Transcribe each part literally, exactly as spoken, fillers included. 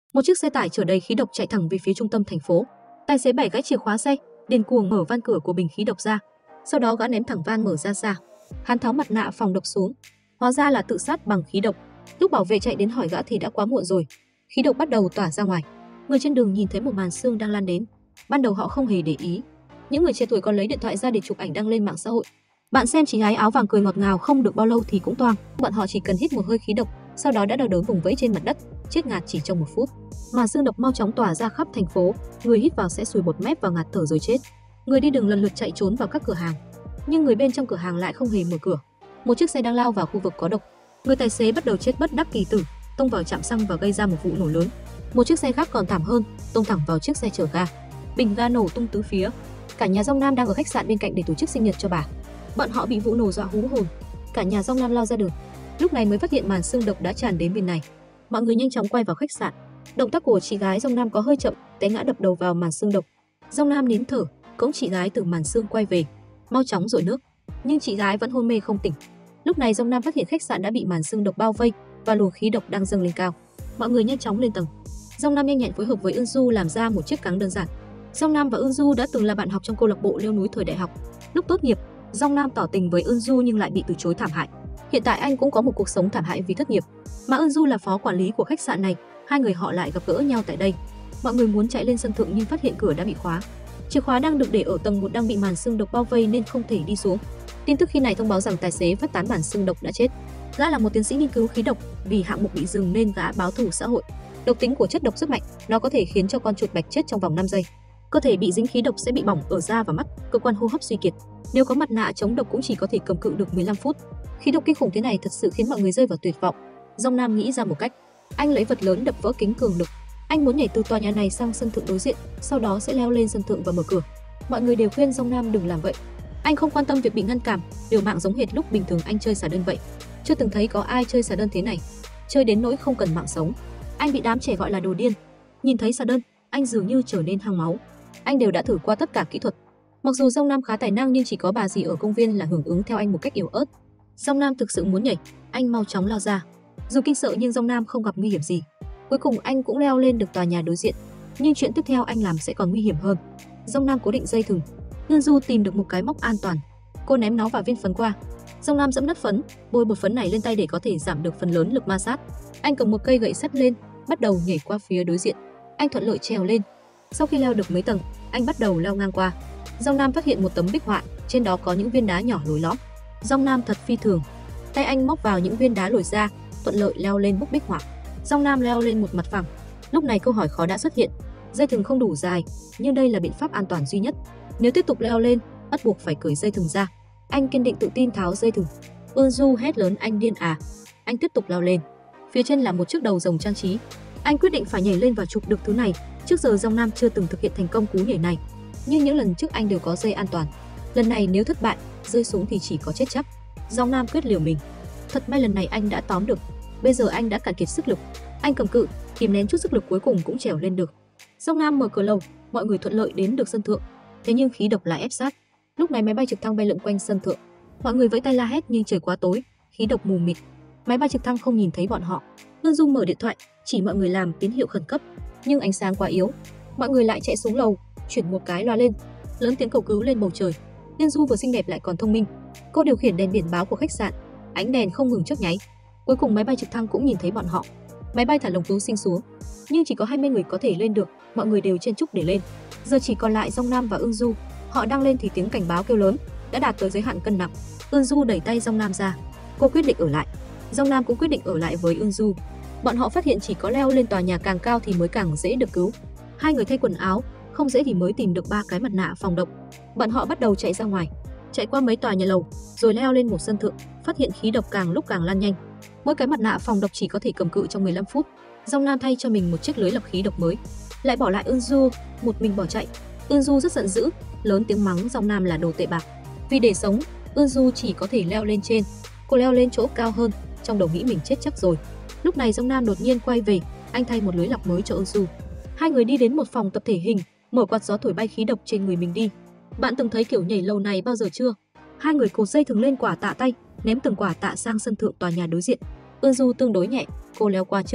Một chiếc xe tải chở đầy khí độc chạy thẳng về phía trung tâm thành phố. Tài xế bẻ gãy chìa khóa xe, điên cuồng mở van cửa của bình khí độc ra. Sau đó gã ném thẳng van mở ra xa. Hắn tháo mặt nạ phòng độc xuống. Hóa ra là tự sát bằng khí độc. Lúc bảo vệ chạy đến hỏi gã thì đã quá muộn rồi. Khí độc bắt đầu tỏa ra ngoài. Người trên đường nhìn thấy một màn xương đang lan đến. Ban đầu họ không hề để ý. Những người trẻ tuổi còn lấy điện thoại ra để chụp ảnh đăng lên mạng xã hội. Bạn xem chị gái áo vàng cười ngọt ngào không được bao lâu thì cũng toang. Bọn họ chỉ cần hít một hơi khí độc, sau đó đã đau đớn vùng vẫy trên mặt đất, chết ngạt chỉ trong một phút. Màn xương độc mau chóng tỏa ra khắp thành phố, người hít vào sẽ sùi bọt mép và ngạt thở rồi chết. Người đi đường lần lượt chạy trốn vào các cửa hàng, nhưng người bên trong cửa hàng lại không hề mở cửa. Một chiếc xe đang lao vào khu vực có độc. Người tài xế bắt đầu chết bất đắc kỳ tử, tông vào trạm xăng và gây ra một vụ nổ lớn. Một chiếc xe khác còn thảm hơn, tông thẳng vào chiếc xe chở ga. Bình ga nổ tung tứ phía. Cả nhà Dong Nam đang ở khách sạn bên cạnh để tổ chức sinh nhật cho bà. Bọn họ bị vụ nổ dọa hú hồn. Cả nhà Dong Nam lao ra đường. Lúc này mới phát hiện màn xương độc đã tràn đến bên này. Mọi người nhanh chóng quay vào khách sạn. Động tác của chị gái Dong Nam có hơi chậm, té ngã đập đầu vào màn xương độc. Dong Nam nín thở, cõng chị gái từ màn xương quay về, mau chóng dội nước. Nhưng chị gái vẫn hôn mê không tỉnh. Lúc này Dong Nam phát hiện khách sạn đã bị màn xương độc bao vây và luồng khí độc đang dâng lên cao. Mọi người nhanh chóng lên tầng. Dong Nam nhanh nhẹn phối hợp với Eun Du làm ra một chiếc cáng đơn giản. Dong Nam và Eun Du đã từng là bạn học trong câu lạc bộ leo núi thời đại học. Lúc tốt nghiệp, Dong Nam tỏ tình với Eun Du nhưng lại bị từ chối thảm hại. Hiện tại anh cũng có một cuộc sống thảm hại vì thất nghiệp. Mà Eun Du là phó quản lý của khách sạn này, hai người họ lại gặp gỡ nhau tại đây. Mọi người muốn chạy lên sân thượng nhưng phát hiện cửa đã bị khóa. Chìa khóa đang được để ở tầng một đang bị màn xương độc bao vây nên không thể đi xuống. Tin tức khi này thông báo rằng tài xế phát tán màn xương độc đã chết. Gã là một tiến sĩ nghiên cứu khí độc, vì hạng mục bị dừng nên gã báo thù xã hội. Độc tính của chất độc rất mạnh, nó có thể khiến cho con chuột bạch chết trong vòng năm giây. Cơ thể bị dính khí độc sẽ bị bỏng ở da và mắt, cơ quan hô hấp suy kiệt. Nếu có mặt nạ chống độc cũng chỉ có thể cầm cự được mười lăm phút. Khí độc kinh khủng thế này thật sự khiến mọi người rơi vào tuyệt vọng. Dong Nam nghĩ ra một cách. Anh lấy vật lớn đập vỡ kính cường lực. Anh muốn nhảy từ tòa nhà này sang sân thượng đối diện, sau đó sẽ leo lên sân thượng và mở cửa. Mọi người đều khuyên Dong Nam đừng làm vậy. Anh không quan tâm việc bị ngăn cản, liều mạng giống hệt lúc bình thường anh chơi xà đơn vậy. Chưa từng thấy có ai chơi xà đơn thế này, chơi đến nỗi không cần mạng sống. Anh bị đám trẻ gọi là đồ điên. Nhìn thấy xà đơn, anh dường như trở nên hăng máu. Anh đều đã thử qua tất cả kỹ thuật. Mặc dù Dong Nam khá tài năng nhưng chỉ có bà dì ở công viên là hưởng ứng theo anh một cách yếu ớt. Dong Nam thực sự muốn nhảy, anh mau chóng lao ra. Dù kinh sợ nhưng Dong Nam không gặp nguy hiểm gì. Cuối cùng anh cũng leo lên được tòa nhà đối diện. Nhưng chuyện tiếp theo anh làm sẽ còn nguy hiểm hơn. Dong Nam cố định dây thừng. Eun Du tìm được một cái móc an toàn. Cô ném nó vào viên phấn qua. Dong Nam dẫm nát phấn, bôi bột phấn này lên tay để có thể giảm được phần lớn lực ma sát. Anh cầm một cây gậy sắt lên, bắt đầu nhảy qua phía đối diện. Anh thuận lợi trèo lên. Sau khi leo được mấy tầng, anh bắt đầu leo ngang qua. Dong Nam phát hiện một tấm bích họa, trên đó có những viên đá nhỏ lồi lõm. Dong Nam thật phi thường. Tay anh móc vào những viên đá lồi ra, thuận lợi leo lên bức bích họa. Dong Nam leo lên một mặt phẳng. Lúc này câu hỏi khó đã xuất hiện. Dây thừng không đủ dài, nhưng đây là biện pháp an toàn duy nhất. Nếu tiếp tục leo lên, bắt buộc phải cởi dây thừng ra. Anh kiên định tự tin tháo dây thừng. Eun Du hét lớn anh điên à. Anh tiếp tục leo lên. Phía trên là một chiếc đầu rồng trang trí. Anh quyết định phải nhảy lên và chụp được thứ này. Trước giờ Dong Nam chưa từng thực hiện thành công cú nhảy này, nhưng những lần trước anh đều có dây an toàn. Lần này nếu thất bại, rơi xuống thì chỉ có chết chắc. Dong Nam quyết liều mình. Thật may lần này anh đã tóm được. Bây giờ anh đã cạn kiệt sức lực. Anh cầm cự, kìm nén chút sức lực cuối cùng cũng trèo lên được. Dong Nam mở cửa lầu, mọi người thuận lợi đến được sân thượng. Thế nhưng khí độc lại ép sát. Lúc này máy bay trực thăng bay lượn quanh sân thượng. Mọi người vẫy tay la hét nhưng trời quá tối, khí độc mù mịt. Máy bay trực thăng không nhìn thấy bọn họ. Eun Du mở điện thoại, chỉ mọi người làm tín hiệu khẩn cấp, nhưng ánh sáng quá yếu. Mọi người lại chạy xuống lầu, chuyển một cái loa lên, lớn tiếng cầu cứu lên bầu trời. Eun Du vừa xinh đẹp lại còn thông minh. Cô điều khiển đèn biển báo của khách sạn, ánh đèn không ngừng chớp nháy. Cuối cùng máy bay trực thăng cũng nhìn thấy bọn họ. Máy bay thả lồng cứu sinh xuống, nhưng chỉ có hai mươi người có thể lên được, mọi người đều chen chúc để lên. Giờ chỉ còn lại Dong Nam và Eun Du. Họ đang lên thì tiếng cảnh báo kêu lớn, đã đạt tới giới hạn cân nặng. Eun Du đẩy tay Dong Nam ra. Cô quyết định ở lại. Dong Nam cũng quyết định ở lại với Eun Du. Bọn họ phát hiện chỉ có leo lên tòa nhà càng cao thì mới càng dễ được cứu. Hai người thay quần áo, không dễ thì mới tìm được ba cái mặt nạ phòng độc. Bọn họ bắt đầu chạy ra ngoài, chạy qua mấy tòa nhà lầu, rồi leo lên một sân thượng, phát hiện khí độc càng lúc càng lan nhanh. Mỗi cái mặt nạ phòng độc chỉ có thể cầm cự trong mười lăm phút. Dong Nam thay cho mình một chiếc lưới lọc khí độc mới, lại bỏ lại Eun Du, một mình bỏ chạy. Eun Du rất giận dữ, lớn tiếng mắng Dong Nam là đồ tệ bạc. Vì để sống, Eun Du chỉ có thể leo lên trên. Cô leo lên chỗ cao hơn, trong đầu nghĩ mình chết chắc rồi. Lúc này Dong Nam đột nhiên quay về, anh thay một lưới lọc mới cho Eun Du. Hai người đi đến một phòng tập thể hình, mở quạt gió thổi bay khí độc trên người mình đi. Bạn từng thấy kiểu nhảy lầu này bao giờ chưa? Hai người cột dây thừng lên quả tạ tay, ném từng quả tạ sang sân thượng tòa nhà đối diện. Eun Du tương đối nhẹ, cô leo qua trước.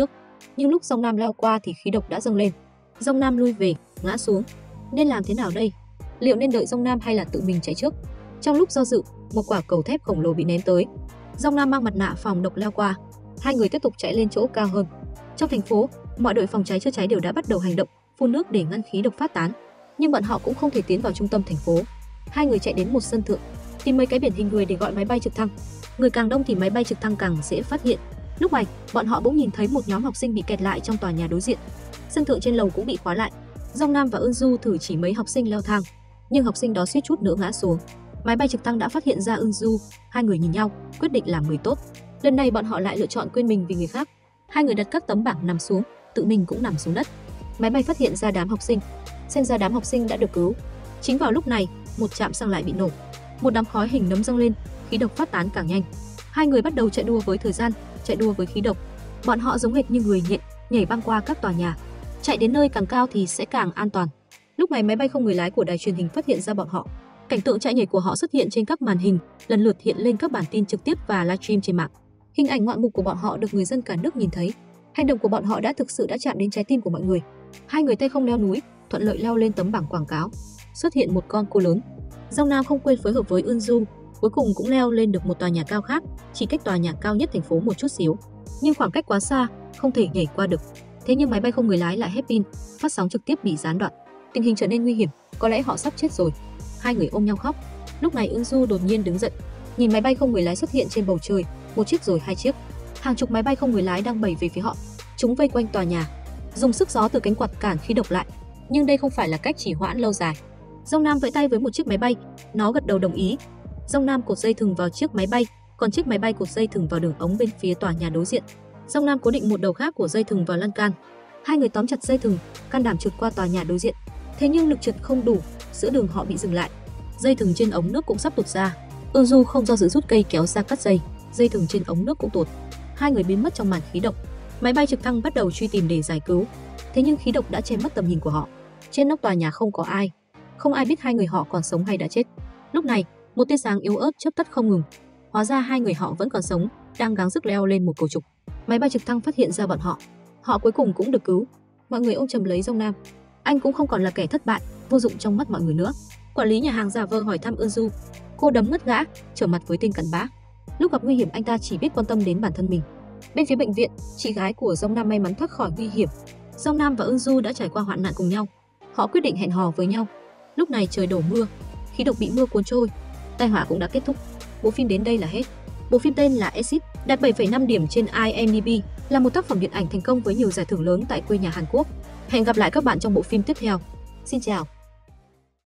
Nhưng lúc Giong Nam leo qua thì khí độc đã dâng lên. Giong Nam lui về, ngã xuống. Nên làm thế nào đây? Liệu nên đợi Giong Nam hay là tự mình chạy trước? Trong lúc do dự, một quả cầu thép khổng lồ bị ném tới. Giong Nam mang mặt nạ phòng độc leo qua. Hai người tiếp tục chạy lên chỗ cao hơn. Trong thành phố, mọi đội phòng cháy chữa cháy đều đã bắt đầu hành động, phun nước để ngăn khí độc phát tán. Nhưng bọn họ cũng không thể tiến vào trung tâm thành phố. Hai người chạy đến một sân thượng, tìm mấy cái biển hình người để gọi máy bay trực thăng. Người càng đông thì máy bay trực thăng càng dễ phát hiện. Lúc này, bọn họ bỗng nhìn thấy một nhóm học sinh bị kẹt lại trong tòa nhà đối diện. Sân thượng trên lầu cũng bị khóa lại. Giong Nam và Eun Du thử chỉ mấy học sinh leo thang, nhưng học sinh đó suýt chút nữa ngã xuống. Máy bay trực thăng đã phát hiện ra Eun Du, hai người nhìn nhau, quyết định làm người tốt. Lần này bọn họ lại lựa chọn quên mình vì người khác. Hai người đặt các tấm bảng nằm xuống, tự mình cũng nằm xuống đất. Máy bay phát hiện ra đám học sinh, xem ra đám học sinh đã được cứu. Chính vào lúc này, một trạm xăng lại bị nổ. Một đám khói hình nấm dâng lên, khí độc phát tán càng nhanh. Hai người bắt đầu chạy đua với thời gian, chạy đua với khí độc. Bọn họ giống hệt như người nhện, nhảy băng qua các tòa nhà. Chạy đến nơi càng cao thì sẽ càng an toàn. Lúc này máy bay không người lái của đài truyền hình phát hiện ra bọn họ. Cảnh tượng chạy nhảy của họ xuất hiện trên các màn hình, lần lượt hiện lên các bản tin trực tiếp và livestream trên mạng. Hình ảnh ngoạn mục của bọn họ được người dân cả nước nhìn thấy. Hành động của bọn họ đã thực sự đã chạm đến trái tim của mọi người. Hai người tay không leo núi, thuận lợi leo lên tấm bảng quảng cáo. Xuất hiện một con cua lớn. Giong Nam không quên phối hợp với Eun Du, cuối cùng cũng leo lên được một tòa nhà cao khác, chỉ cách tòa nhà cao nhất thành phố một chút xíu. Nhưng khoảng cách quá xa, không thể nhảy qua được. Thế nhưng máy bay không người lái lại hết pin, phát sóng trực tiếp bị gián đoạn. Tình hình trở nên nguy hiểm, có lẽ họ sắp chết rồi. Hai người ôm nhau khóc. Lúc này Eun Du đột nhiên đứng dậy, nhìn máy bay không người lái xuất hiện trên bầu trời, một chiếc rồi hai chiếc. Hàng chục máy bay không người lái đang bày về phía họ. Chúng vây quanh tòa nhà, dùng sức gió từ cánh quạt cản khí độc lại. Nhưng đây không phải là cách trì hoãn lâu dài. Giong Nam vẫy tay với một chiếc máy bay, nó gật đầu đồng ý. Giong Nam cột dây thừng vào chiếc máy bay, còn chiếc máy bay cột dây thừng vào đường ống bên phía tòa nhà đối diện. Giong Nam cố định một đầu khác của dây thừng vào lan can. Hai người tóm chặt dây thừng, can đảm trượt qua tòa nhà đối diện. Thế nhưng lực trượt không đủ, giữa đường họ bị dừng lại. Dây thừng trên ống nước cũng sắp tuột ra. Eun Du không do dự rút cây kéo ra cắt dây, dây thừng trên ống nước cũng tuột. Hai người biến mất trong màn khí độc. Máy bay trực thăng bắt đầu truy tìm để giải cứu. Thế nhưng khí độc đã che mất tầm nhìn của họ. Trên nóc tòa nhà không có ai, không ai biết hai người họ còn sống hay đã chết. Lúc này, một tia sáng yếu ớt chớp tắt không ngừng. Hóa ra hai người họ vẫn còn sống, đang gắng sức leo lên một cầu trục. Máy bay trực thăng phát hiện ra bọn họ. Họ cuối cùng cũng được cứu. Mọi người ôm chầm lấy Giong Nam. Anh cũng không còn là kẻ thất bại, vô dụng trong mắt mọi người nữa. Quản lý nhà hàng giả vờ hỏi thăm Eun Du. Cô đấm ngất gã, trở mặt với tên cặn bã. Lúc gặp nguy hiểm anh ta chỉ biết quan tâm đến bản thân mình. Bên phía bệnh viện, chị gái của Giong Nam may mắn thoát khỏi nguy hiểm. Giong Nam và Eun Du đã trải qua hoạn nạn cùng nhau. Họ quyết định hẹn hò với nhau. Lúc này trời đổ mưa, khí độc bị mưa cuốn trôi. Tai họa cũng đã kết thúc. Bộ phim đến đây là hết. Bộ phim tên là Exit, đạt bảy phẩy năm điểm trên i em đi bi, là một tác phẩm điện ảnh thành công với nhiều giải thưởng lớn tại quê nhà Hàn Quốc. Hẹn gặp lại các bạn trong bộ phim tiếp theo. Xin chào.